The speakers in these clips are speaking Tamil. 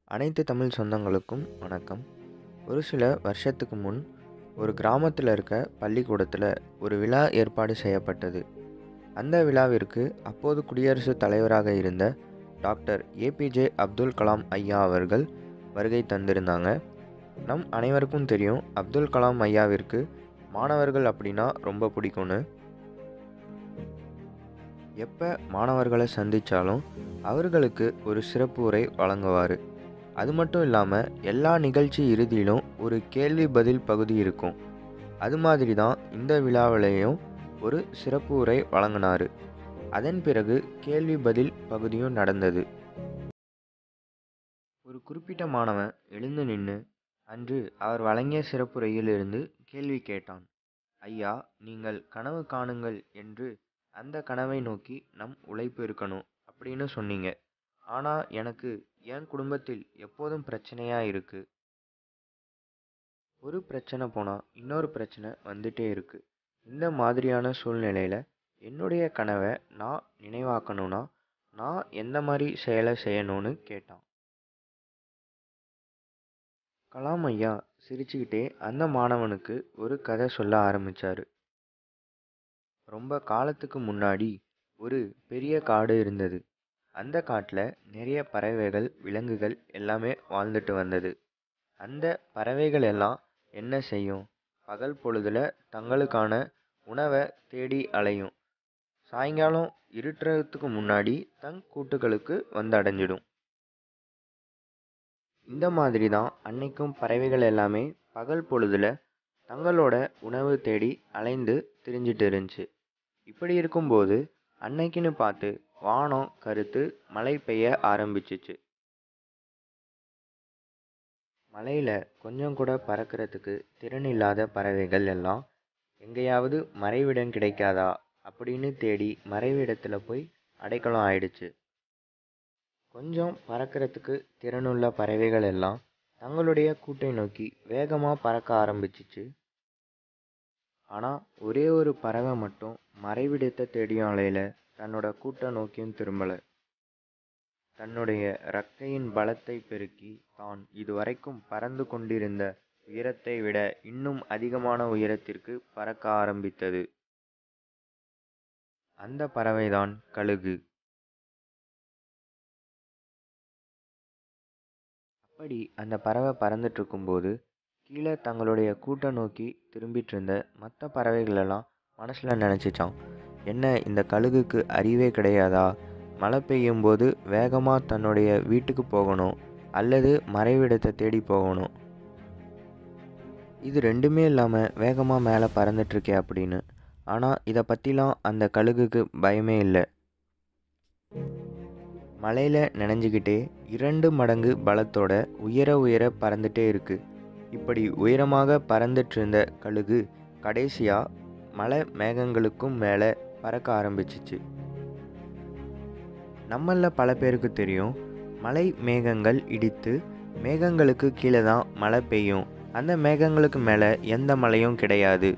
அனைத்து தமிழ் சொந்தங்களுக்கும் வணக்கம். ஒரு சில வருஷத்துக்கு முன் ஒரு கிராமத்தில் இருக்க பள்ளிக்கூடத்தில் ஒரு விழா ஏற்பாடு செய்யப்பட்டது. அந்த விழாவிற்கு அப்போது குடியரசுத் தலைவராக இருந்த டாக்டர் APJ அப்துல் கலாம் ஐயா அவர்கள் வருகை தந்திருந்தாங்க. நம் அனைவருக்கும் தெரியும், அப்துல் கலாம் ஐயாவிற்கு மாணவர்கள் அப்படின்னா ரொம்ப பிடிக்கும்னு. எப்போ மாணவர்களை சந்தித்தாலும் அவர்களுக்கு ஒரு சிறப்பு உரை வழங்குவார். அது மட்டும் இல்லாமல் எல்லா நிகழ்ச்சி இறுதியிலும் ஒரு கேள்வி பதில் பகுதி இருக்கும். அது மாதிரி தான் இந்த விழாவிலையும் ஒரு சிறப்பு உரை வழங்கினார். அதன் பிறகு கேள்வி பதில் பகுதியும் நடந்தது. ஒரு குறிப்பிட்ட மாணவன் எழுந்து நின்று அன்று அவர் வழங்கிய சிறப்புரையிலிருந்து கேள்வி கேட்டான். ஐயா, நீங்கள் கனவு காணுங்கள் என்று அந்த கனவை நோக்கி நம் உழைப்பு இருக்கணும் அப்படின்னு சொன்னீங்க. ஆனால் எனக்கு என் குடும்பத்தில் எப்போதும் பிரச்சனையாக இருக்குது. ஒரு பிரச்சனை போனால் இன்னொரு பிரச்சனை வந்துட்டே இருக்குது. இந்த மாதிரியான சூழ்நிலையில் என்னுடைய கனவை நான் நினைவாக்கணும்னா நான் எந்த மாதிரி செயலை செய்யணும்னு கேட்டான். கலாம் ஐயா சிரிச்சுக்கிட்டே அந்த மாணவனுக்கு ஒரு கதை சொல்ல ஆரம்பித்தார். ரொம்ப காலத்துக்கு முன்னாடி ஒரு பெரிய காடு இருந்தது. அந்த காட்டில் நிறைய பறவைகள், விலங்குகள் எல்லாமே வாழ்ந்துட்டு வந்தது. அந்த பறவைகள் எல்லாம் என்ன செய்யும்? பகல் பொழுதுல தங்களுக்கான உணவை தேடி அலையும். சாயங்காலம் இருட்டுறதுக்கு முன்னாடி தன் கூட்டுகளுக்கு வந்து அடைஞ்சிடும். இந்த மாதிரி தான் அன்னைக்கும் பறவைகள் எல்லாமே பகல் பொழுதுல தங்களோட உணவு தேடி அலைந்து திரிஞ்சிட்டு இருந்துச்சு. இப்படி இருக்கும்போது அன்னைக்குன்னு பார்த்து வானம் கருத்து மழை பெய்ய ஆரம்பிச்சிச்சு. மலையில் கொஞ்சம் கூட பறக்கிறதுக்கு திறன் இல்லாத பறவைகள் எல்லாம் எங்கேயாவது மறைவிடம் கிடைக்காதா அப்படின்னு தேடி மறைவிடத்தில் போய் அடைக்கலம் ஆயிடுச்சு. கொஞ்சம் பறக்கிறதுக்கு திறனுள்ள பறவைகள் எல்லாம் தங்களுடைய கூட்டை நோக்கி வேகமாக பறக்க ஆரம்பிச்சிச்சு. ஆனால் ஒரே ஒரு பறவை மட்டும் மறைவிடத்தை தேடியும் அலையில, தன்னோட கூட்டை நோக்கியும் திரும்பலை. தன்னுடைய இறக்கையின் பலத்தை பெருக்கி தான் இதுவரைக்கும் பறந்து கொண்டிருந்த உயரத்தை விட இன்னும் அதிகமான உயரத்திற்கு பறக்க ஆரம்பித்தது. அந்த பறவைதான் கழுகு. அப்படி அந்த பறவை பறந்துட்டு இருக்கும்போது கீழே தங்களுடைய கூட்டை நோக்கி திரும்பிட்டு இருந்த மற்ற பறவைகளெல்லாம் மனசில் நினச்சிச்சான், என்ன இந்த கழுகுக்கு அறிவே கிடையாதா? மழை பெய்யும் போது வேகமாக தன்னுடைய வீட்டுக்கு போகணும் அல்லது மறைவிடத்தை தேடி போகணும். இது ரெண்டுமே இல்லாமல் வேகமாக மேலே பறந்துட்டுருக்கே அப்படின்னு. ஆனால் இதை பற்றிலாம் அந்த கழுகுக்கு பயமே இல்லை. மலையில் நனைஞ்சிக்கிட்டே 2 மடங்கு பலத்தோட உயர உயர பறந்துட்டே இருக்கு. இப்படி உயரமாக பறந்துட்டு இருந்த கழுகு கடைசியாக மலை மேகங்களுக்கும் மேலே பறக்க ஆரம்பிச்சிச்சு. நம்மளில் பல பேருக்கு தெரியும், மலை மேகங்கள் இடித்து மேகங்களுக்கு கீழே தான் மழை பெய்யும். அந்த மேகங்களுக்கு மேலே எந்த மழையும் கிடையாது.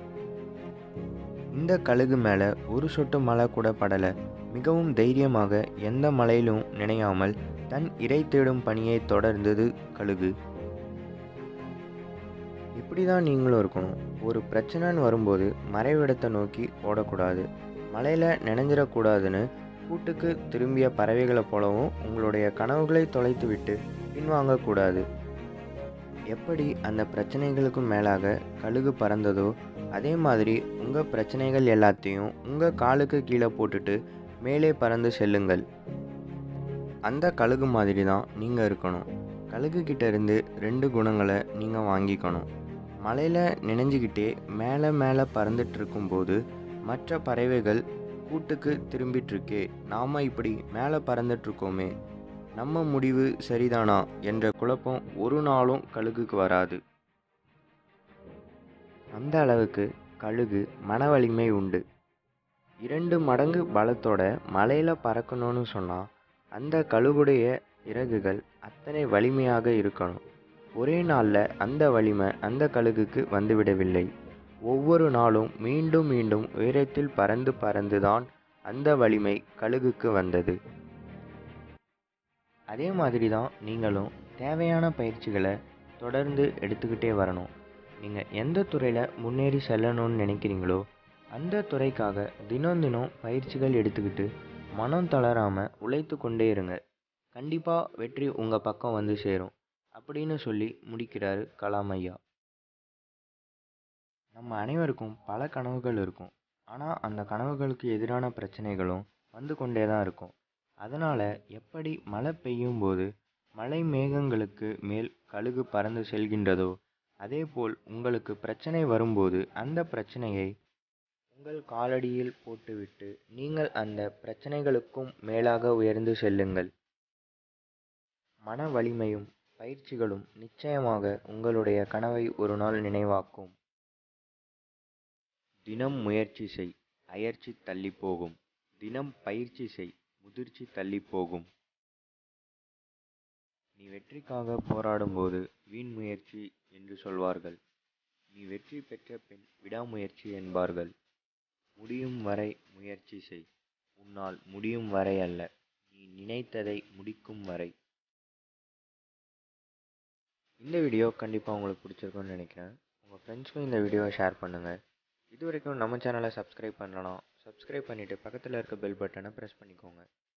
இந்த கழுகு மேலே ஒரு சொட்டு மழை கூட படலை. மிகவும் தைரியமாக எந்த மழையிலும் நினையாமல் தன் இரை தேடும் பணியை தொடர்ந்தது கழுகு. இப்படி தான் நீங்களும் இருக்கணும். ஒரு பிரச்சனைன்னு வரும்போது மறைவிடத்தை நோக்கி ஓடக்கூடாது. மழையில் நினைஞ்சிடக்கூடாதுன்னு கூட்டுக்கு திரும்பிய பறவைகளை போலவும் உங்களுடைய கனவுகளை தொலைத்து விட்டு பின்வாங்கக்கூடாது. எப்படி அந்த பிரச்சனைகளுக்கும் மேலாக கழுகு பறந்ததோ அதே மாதிரி உங்கள் பிரச்சனைகள் எல்லாத்தையும் உங்கள் காலுக்கு கீழே போட்டுட்டு மேலே பறந்து செல்லுங்கள். அந்த கழுகு மாதிரி தான் நீங்கள் இருக்கணும். கழுகு கிட்ட இருந்து 2 குணங்களை நீங்கள் வாங்கிக்கணும். மலையில் நினைஞ்சிக்கிட்டே மேலே மேலே பறந்துட்டு இருக்கும்போது மற்ற பறவைகள் கூட்டுக்கு திரும்பிட்டுருக்கே, நாம் இப்படி மேலே பறந்துட்டுருக்கோமே, நம்ம முடிவு சரிதானா என்ற குழப்பம் ஒரு நாளும் கழுகுக்கு வராது. அந்த அளவுக்கு கழுகு மன வலிமை உண்டு. 2 மடங்கு பலத்தோட மலையில் பறக்கணும்னு சொன்னால் அந்த கழுகுடைய இறகுகள் அத்தனை வலிமையாக இருக்கணும். ஒரே நாளில் அந்த வலிமை அந்த கழுகுக்கு வந்துவிடவில்லை. ஒவ்வொரு நாளும் மீண்டும் மீண்டும் உயரத்தில் பறந்து தான் அந்த வலிமை கழுகுக்கு வந்தது. அதே மாதிரி தான் நீங்களும் தேவையான பயிற்சிகளை தொடர்ந்து எடுத்துக்கிட்டே வரணும். நீங்கள் எந்த துறையில் முன்னேறி செல்லணும்னு நினைக்கிறீங்களோ அந்த துறைக்காக தினம் தினம் பயிற்சிகள் எடுத்துக்கிட்டு மனம் தளராமல் உழைத்து கொண்டே இருங்க. கண்டிப்பாக வெற்றி உங்கள் பக்கம் வந்து சேரும் அப்படின்னு சொல்லி முடிக்கிறாரு கலாம் ஐயா. நம்ம அனைவருக்கும் பல கனவுகள் இருக்கும். ஆனால் அந்த கனவுகளுக்கு எதிரான பிரச்சனைகளும் வந்து கொண்டே தான் இருக்கும். அதனால் எப்படி மழை பெய்யும் போது மழை மேகங்களுக்கு மேல் கழுகு பறந்து செல்கின்றதோ அதேபோல் உங்களுக்கு பிரச்சனை வரும்போது அந்த பிரச்சனையை உங்கள் காலடியில் போட்டுவிட்டு நீங்கள் அந்த பிரச்சனைகளுக்கும் மேலாக உயர்ந்து செல்லுங்கள். மன வலிமையும் பயிற்சிகளும் நிச்சயமாக உங்களுடைய கனவை ஒரு நாள் நினைவாக்கும். தினம் முயற்சி செய், அயற்சி தள்ளி போகும். தினம் பயிற்சி செய், முதிர்ச்சி தள்ளி போகும். நீ வெற்றிக்காக போராடும்போது வீண் முயற்சி என்று சொல்வார்கள். நீ வெற்றி பெற்ற பின் விடாமுயற்சி என்பார்கள். முடியும் வரை முயற்சி செய். உன்னால் முடியும் வரை அல்ல, நீ நினைத்ததை முடிக்கும் வரை. இந்த வீடியோ கண்டிப்பாக உங்களுக்கு பிடிச்சிருக்கும்னு நினைக்கிறேன். உங்கள் ஃப்ரெண்ட்ஸ்க்கும் இந்த வீடியோவை ஷேர் பண்ணுங்கள். இது வரைக்கும் நம்ம சேனலை சப்ஸ்கிரைப் பண்ணலாம். சப்ஸ்கிரைப் பண்ணிவிட்டு பக்கத்தில் இருக்க பெல் பட்டனை ப்ரெஸ் பண்ணிக்கோங்க.